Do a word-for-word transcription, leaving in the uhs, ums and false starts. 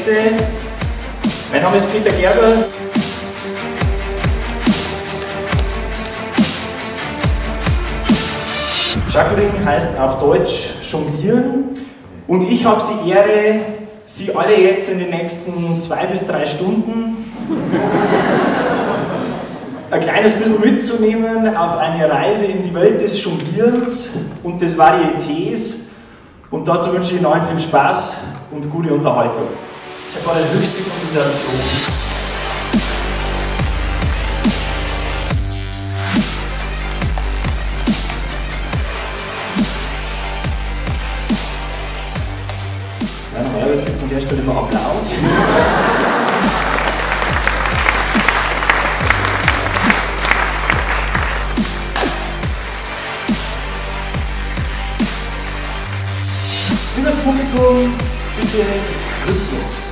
Gäste. Mein Name ist Peter Gerber. Juggling heißt auf Deutsch jonglieren und ich habe die Ehre, Sie alle jetzt in den nächsten zwei bis drei Stunden ein kleines bisschen mitzunehmen auf eine Reise in die Welt des Jonglierens und des Varietés. Und dazu wünsche ich Ihnen allen viel Spaß und gute Unterhaltung. Das ist eine höchste Konzentration. Ja, normalerweise gibt es an der Stelle immer Applaus. Für das Publikum bitte Rhythmus.